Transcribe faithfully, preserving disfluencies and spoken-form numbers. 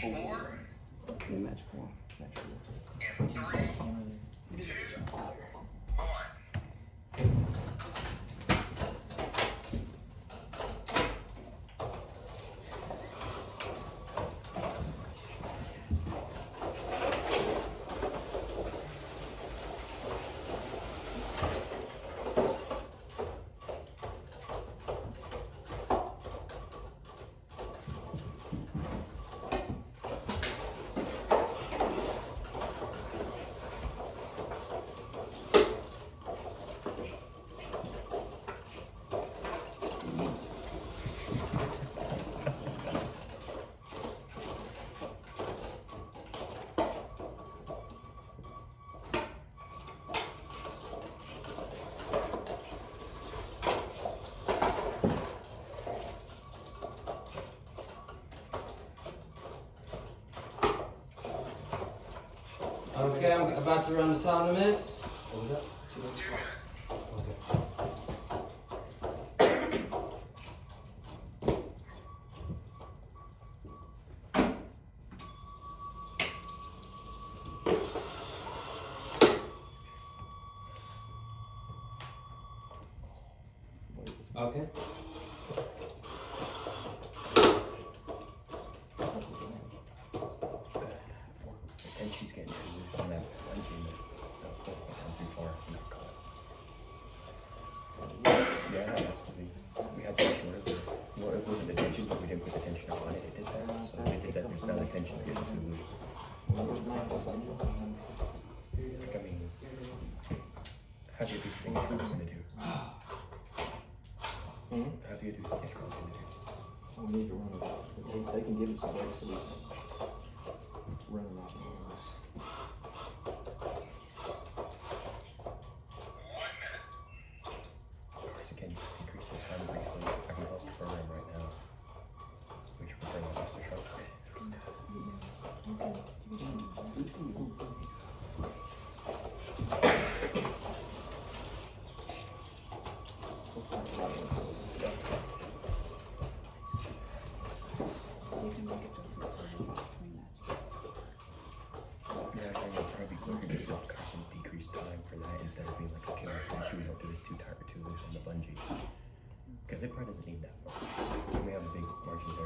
four. Yeah, match four. Match four. And three, two, one. Okay, I'm about to run autonomous. What was that? Two minutes. Okay. And she's getting too loose on that bungee. That foot went down too far. He got caught. Yeah, that's the reason. We had that short. Well, it wasn't attention, but we didn't put the tension on it. It did that. So we did that. There's now the tension's getting too loose. Like, I mean, how do you do the thing Andrew's gonna do? Hmm? How do you do the thing Andrew's gonna do? We need to run it out. They, they can give us some way so we can run it out. Of course, again, just decrease the time briefly. I can help the program right now. Would you prefer not just to show? Let's talk about it. Yeah, I think it'd probably be quicker just to cause some decreased time for that instead of being like, okay, let's make sure we don't do this too tight or too loose on the bungee. Because it probably doesn't need that much. When we have a big margin of